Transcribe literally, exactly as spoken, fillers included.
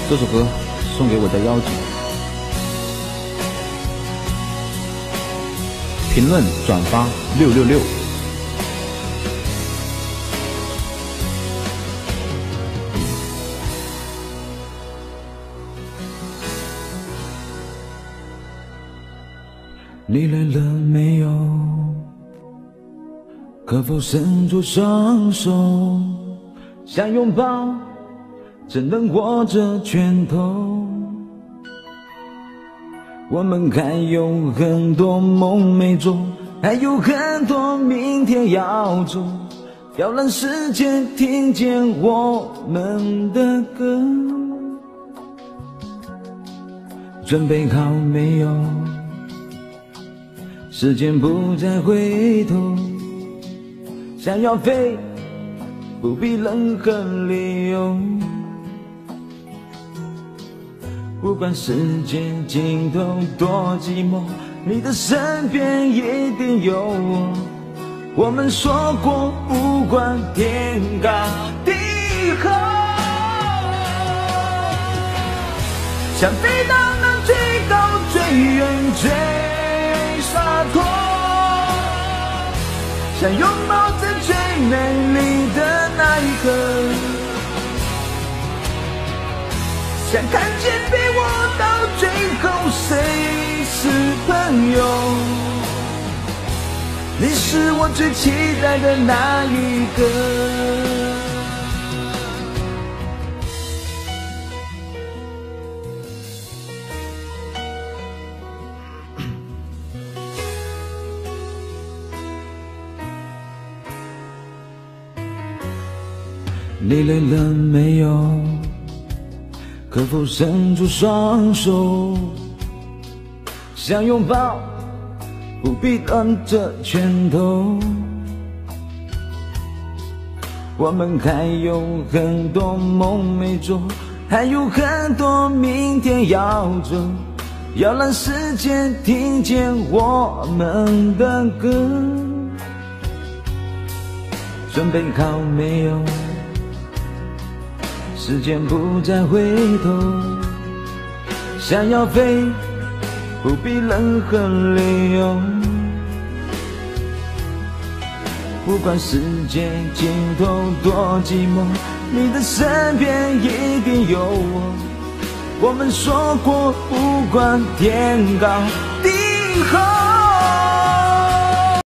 这首歌送给我的妖精。评论转发六六六。你累了没有？可否伸出双手，想拥抱，只能握着拳头。我们还有很多梦没做，还有很多明天要做，要让世界听见我们的歌。准备好没有？时间不再回头，想要飞，不必任何理由。不管世界尽头多寂寞，你的身边一定有我。我们说过，不管天高地厚，想飞到那最高最远最洒脱，想拥抱在最美丽的那一刻，想看见陪我到最后谁是朋友。你是我最期待的那一个。你累了没有？可否伸出双手，想拥抱，不必攥着拳头。我们还有很多梦没做，还有很多明天要走，要让世界听见我们的歌。准备好没有？时间不再回头，想要飞，不必任何理由。不管世界尽头多寂寞，你的身边一定有我。我们说过，不管天高地厚。